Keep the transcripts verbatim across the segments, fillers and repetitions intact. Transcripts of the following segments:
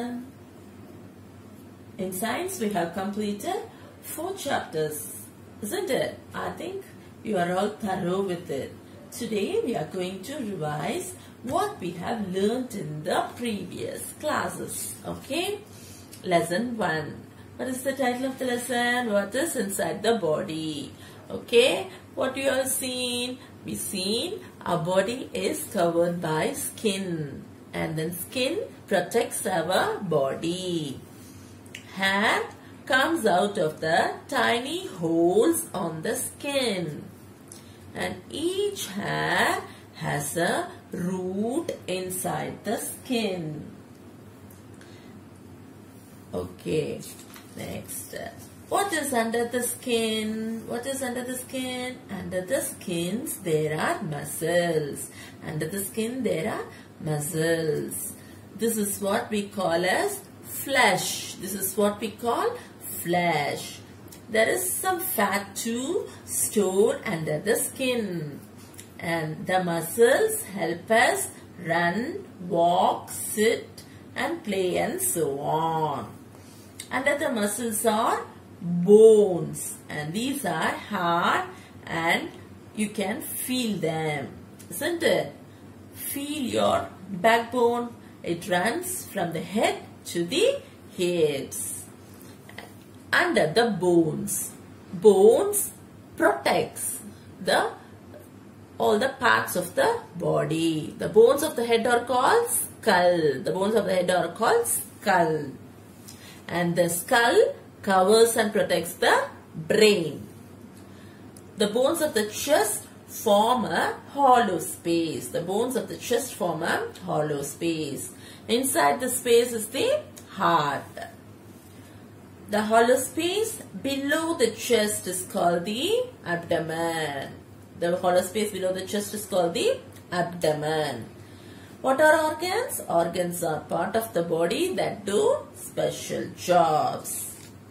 lesson. In science, we have completed four chapters, isn't it? I think you are all thorough with it. Today, we are going to revise what we have learned in the previous classes. Okay? Lesson one. What is the title of the lesson? What is inside the body? Okay? What you have seen? We seen our body is covered by skin, and then skin protects our body. Hair comes out of the tiny holes on the skin, and each hair has a root inside the skin. Okay, next. What is under the skin? What is under the skin? Under the skins there are muscles. Under the skin there are muscles. This is what we call as flesh. This is what we call flesh. There is some fat too stored under the skin. And the muscles help us run, walk, sit and play and so on. Under the muscles are bones, and these are hard and you can feel them, isn't it? Feel your backbone. It runs from the head to the hips. Under the bones, bones protects the all the parts of the body. The bones of the head are called skull. The bones of the head are called skull. And the skull covers and protects the brain. The bones of the chest form a hollow space. The bones of the chest form a hollow space. Inside the space is the heart. The hollow space below the chest is called the abdomen. The hollow space below the chest is called the abdomen. What are organs? Organs are part of the body that do special jobs.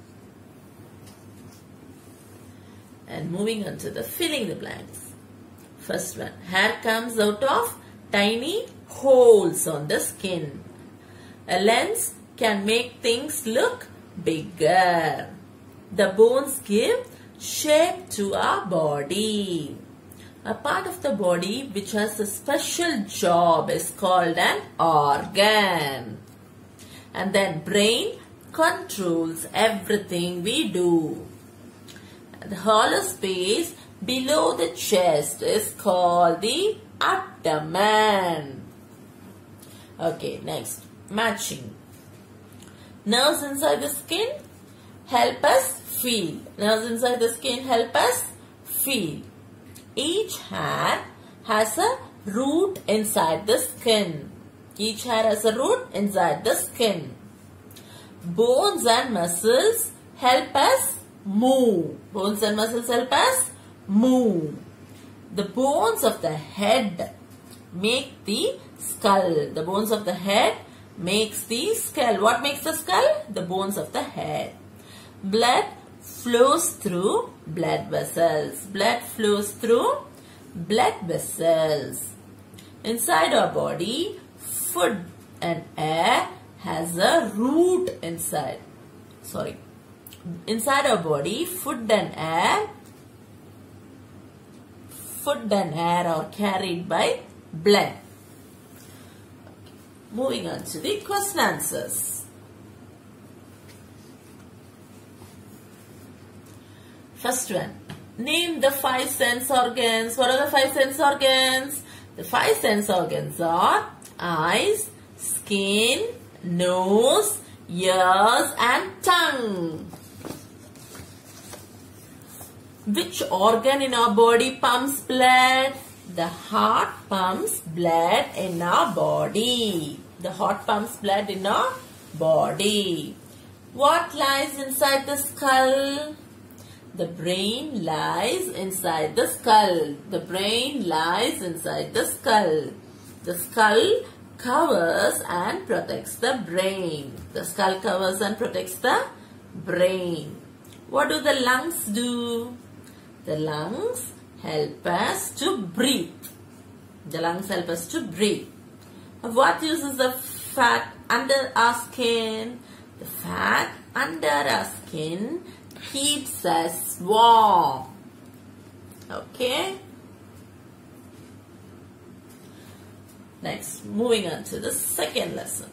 And moving on to the filling the blanks. First one, hair comes out of tiny holes on the skin. A lens can make things look bigger. The bones give shape to our body. A part of the body which has a special job is called an organ. And then brain controls everything we do. The hollow space below the chest is called the abdomen. Okay, next, matching. Nerves inside the skin help us feel. Nerves inside the skin help us feel. Each hair has a root inside the skin. Each hair has a root inside the skin. Bones and muscles help us move. Bones and muscles help us move. The bones of the head make the skull. The bones of the head makes the skull. What makes the skull? The bones of the head. Blood flows through blood vessels. Blood flows through blood vessels. Inside our body, food and air has a root inside. Sorry. Inside our body, food and air, food and air are carried by blood. Moving on to the question answers. First one, name the five sense organs. What are the five sense organs? The five sense organs are eyes, skin, nose, ears and tongue. Which organ in our body pumps blood? The heart pumps blood in our body. The heart pumps blood in our body. What lies inside the skull? The brain lies inside the skull. The brain lies inside the skull. The skull covers and protects the brain. The skull covers and protects the brain. What do the lungs do? The lungs help us to breathe. The lungs help us to breathe. What use is the fat under our skin. The fat under our skin keeps us warm. Okay. Next, moving on to the second lesson.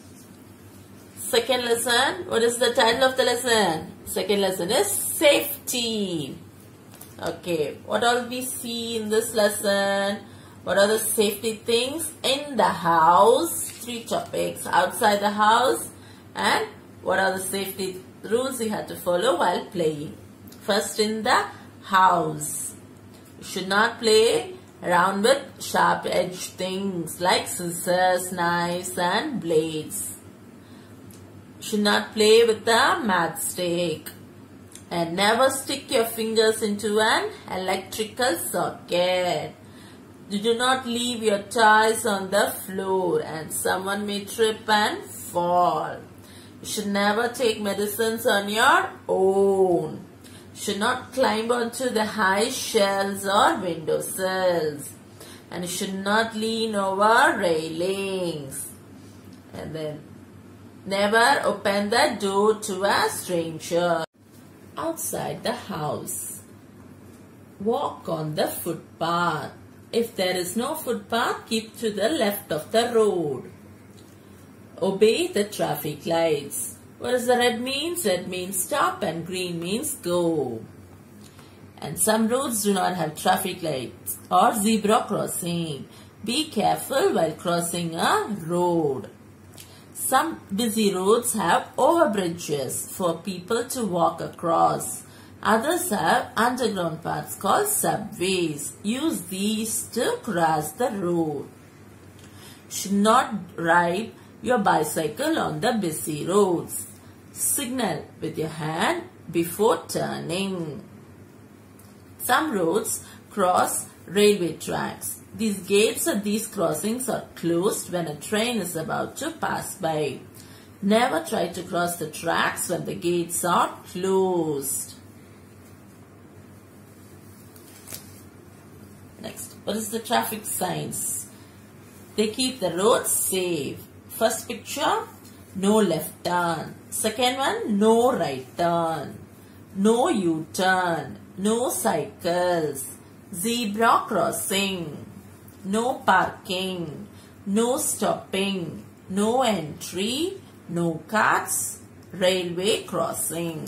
Second lesson, what is the title of the lesson? Second lesson is safety. Okay, what all we see in this lesson? What are the safety things in the house? Three topics. Outside the house, and what are the safety rules you have to follow while playing? First, in the house, you should not play around with sharp edged things like scissors, knives and blades. You should not play with a matchstick. And never stick your fingers into an electrical socket. You do not leave your toys on the floor and someone may trip and fall. You should never take medicines on your own. You should not climb onto the high shelves or windowsills. And you should not lean over railings. And then never open the door to a stranger. Outside the house, walk on the footpath. If there is no footpath, keep to the left of the road. Obey the traffic lights. What does the red means? Red means stop and green means go. And some roads do not have traffic lights or zebra crossing. Be careful while crossing a road. Some busy roads have overbridges for people to walk across. Others have underground paths called subways. Use these to cross the road. You should not ride your bicycle on the busy roads. Signal with your hand before turning. Some roads cross railway tracks. These gates or these crossings are closed when a train is about to pass by. Never try to cross the tracks when the gates are closed. Next, what is the traffic signs? They keep the roads safe. First picture, no left turn. Second one, no right turn. No U-turn. No cycles. Zebra crossing. No parking, no stopping, no entry, no carts, railway crossing.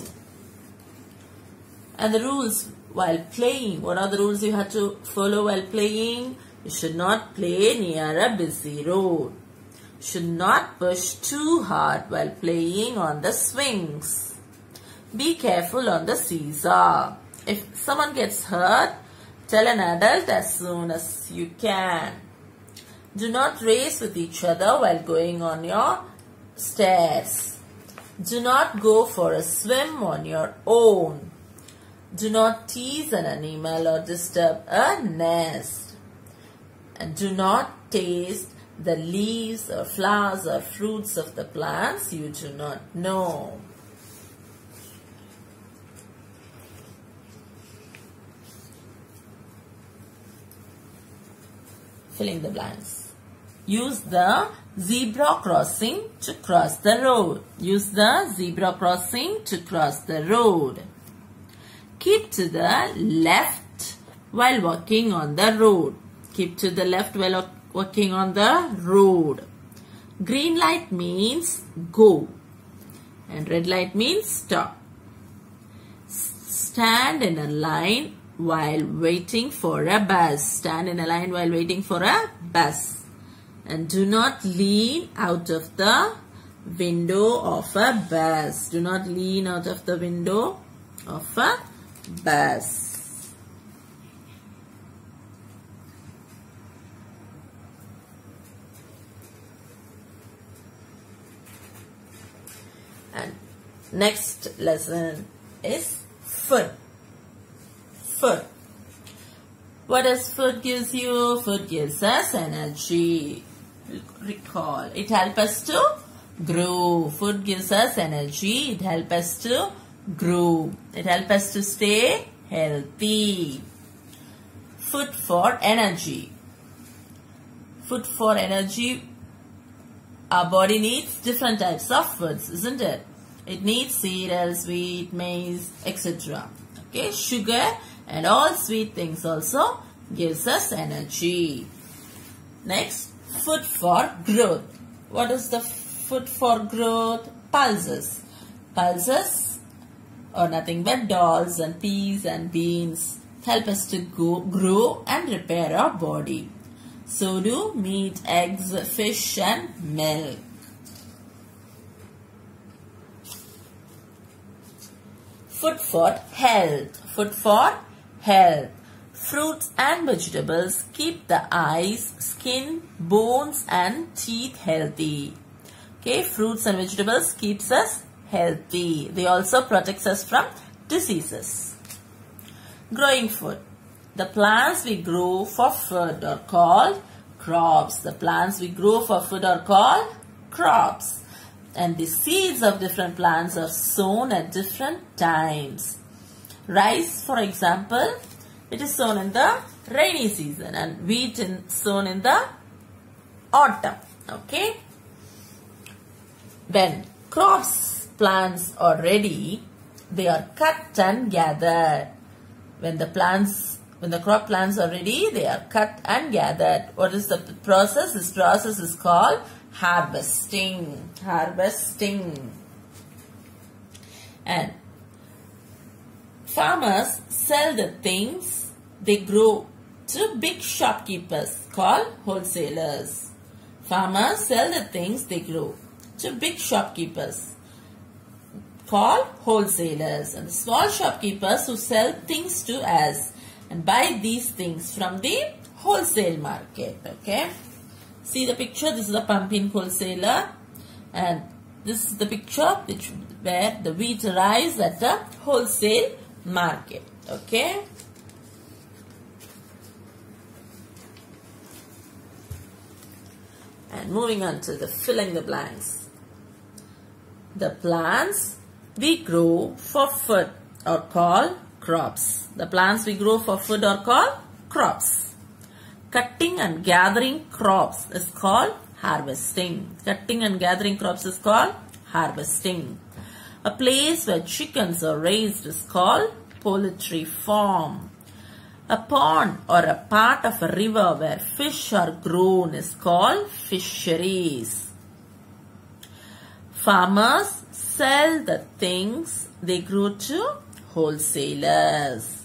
And the rules while playing. What are the rules you have to follow while playing? You should not play near a busy road. You should not push too hard while playing on the swings. Be careful on the seesaw. If someone gets hurt, tell an adult as soon as you can. Do not race with each other while going on your stairs. Do not go for a swim on your own. Do not tease an animal or disturb a nest. And do not taste the leaves or flowers or fruits of the plants you do not know. Fill in the blanks. Use the zebra crossing to cross the road. Use the zebra crossing to cross the road. Keep to the left while walking on the road. Keep to the left while walking on the road. Green light means go. And red light means stop. Stand in a line while waiting for a bus. Stand in a line while waiting for a bus. And do not lean out of the window of a bus. Do not lean out of the window of a bus. And next lesson is food. Food. What does food gives you? Food gives us energy. Recall. It helps us to grow. Food gives us energy. It helps us to grow. It helps us to stay healthy. Food for energy. Food for energy our body needs different types of foods, isn't it? It needs cereals, wheat, maize, et cetera. Okay, sugar and all sweet things also gives us energy. Next, food for growth. What is the food for growth? Pulses. Pulses are nothing but dolls and peas and beans. Help us to go, grow and repair our body. So do meat, eggs, fish and milk. Food for health. Food for health. Fruits and vegetables keep the eyes, skin, bones and teeth healthy. Okay, fruits and vegetables keeps us healthy. They also protect us from diseases. Growing food. The plants we grow for food are called crops. The plants we grow for food are called crops. And the seeds of different plants are sown at different times. Rice, for example, it is sown in the rainy season, and wheat is sown in the autumn. Okay. When crops plants are ready, they are cut and gathered. When the plants, when the crop plants are ready, they are cut and gathered. What is the process? This process is called harvesting. Harvesting. And farmers sell the things they grow to big shopkeepers called wholesalers. Farmers sell the things they grow to big shopkeepers called wholesalers, and the small shopkeepers who sell things to us and buy these things from the wholesale market. Okay, see the picture. This is a pumpkin wholesaler, and this is the picture which where the wheat arrives at the wholesale market. Okay. And moving on to the filling the blanks. The plants we grow for food are called crops. The plants we grow for food are called crops. Cutting and gathering crops is called harvesting. Cutting and gathering crops is called harvesting. A place where chickens are raised is called poultry farm. A pond or a part of a river where fish are grown is called fisheries. Farmers sell the things they grow to wholesalers.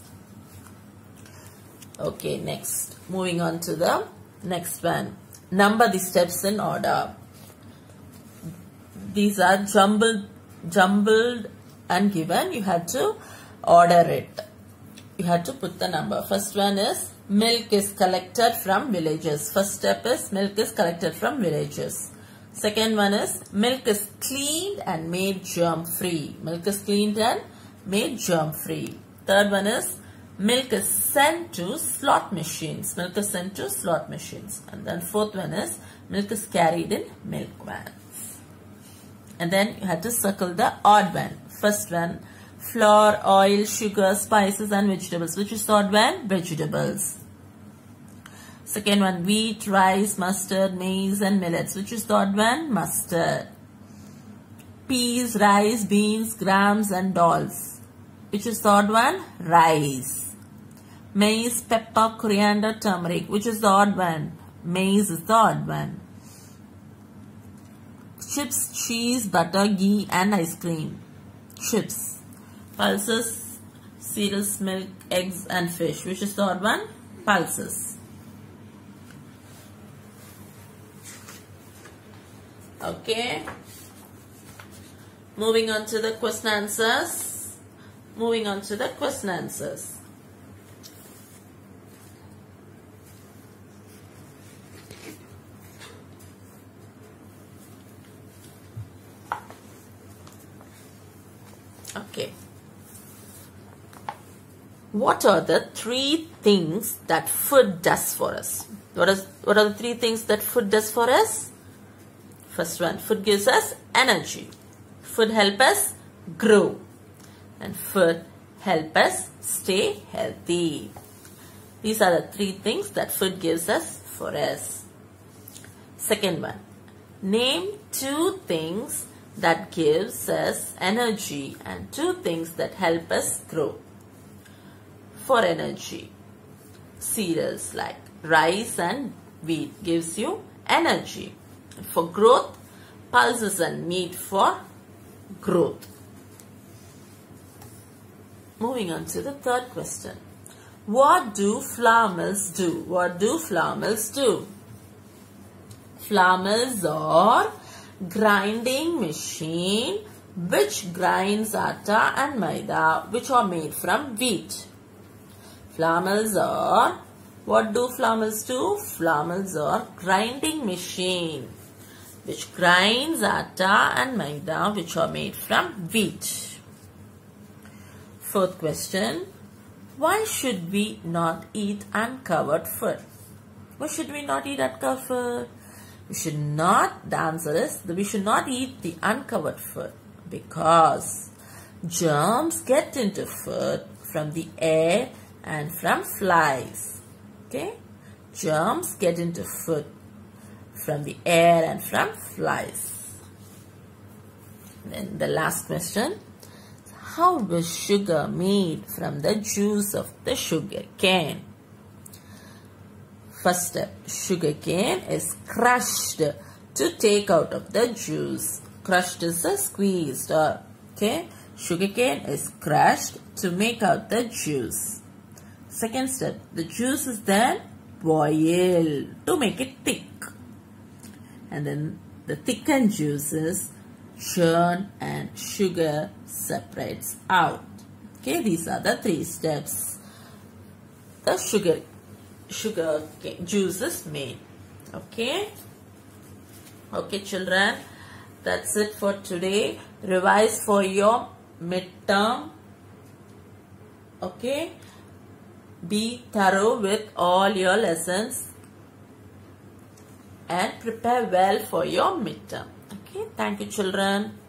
Okay, next. Moving on to the next one. Number the steps in order. These are jumbled, jumbled and given. You have to order it. You have to put the number. First one is milk is collected from villages. First step is milk is collected from villages. Second one is milk is cleaned and made germ free. Milk is cleaned and made germ free. Third one is milk is sent to slot machines. Milk is sent to slot machines. And then fourth one is milk is carried in milk vans. And then you have to circle the odd one. First one, flour, oil, sugar, spices and vegetables. Which is the odd one? Vegetables. Second one, wheat, rice, mustard, maize and millets. Which is the odd one? Mustard. Peas, rice, beans, grams and dolls. Which is the odd one? Rice. Maize, pepper, coriander, turmeric. Which is the odd one? Maize is the odd one. Chips, cheese, butter, ghee and ice cream. Chips. Pulses, cereals, milk, eggs and fish. Which is the odd one? Pulses. Okay. Moving on to the question answers. Moving on to the question answers. Okay. What are the three things that food does for us? What is what are the three things that food does for us? First one, food gives us energy. Food helps us grow. And food helps us stay healthy. These are the three things that food gives us for us. Second one, Name two things that gives us energy and two things that help us grow. For energy, cereals like rice and wheat gives you energy. For growth, pulses and meat for growth. Moving on to the third question. What do flour mills do? What do flour mills do? Flour mills are grinding machine which grinds atta and maida which are made from wheat. Flour mills are, what do flour mills do? Flour mills are grinding machine which grinds atta and maida which are made from wheat. Fourth question. Why should we not eat uncovered food? Why should we not eat uncovered food? We should not, the answer is, we should not eat the uncovered food because germs get into food from the air and from flies. Okay? Germs get into food from the air and from flies. Then the last question. How is sugar made from the juice of the sugar cane? First step, sugar cane is crushed to take out of the juice. Crushed is a squeezed. Or, okay, sugar cane is crushed to make out the juice. Second step, the juice is then boiled to make it thick. And then the thickened juice is churned and sugar separates out. Okay, these are the three steps. The sugar sugar juice is made. Okay. Okay, children. That's it for today. Revise for your midterm. Okay. Be thorough with all your lessons and prepare well for your midterm. Okay. Thank you, children.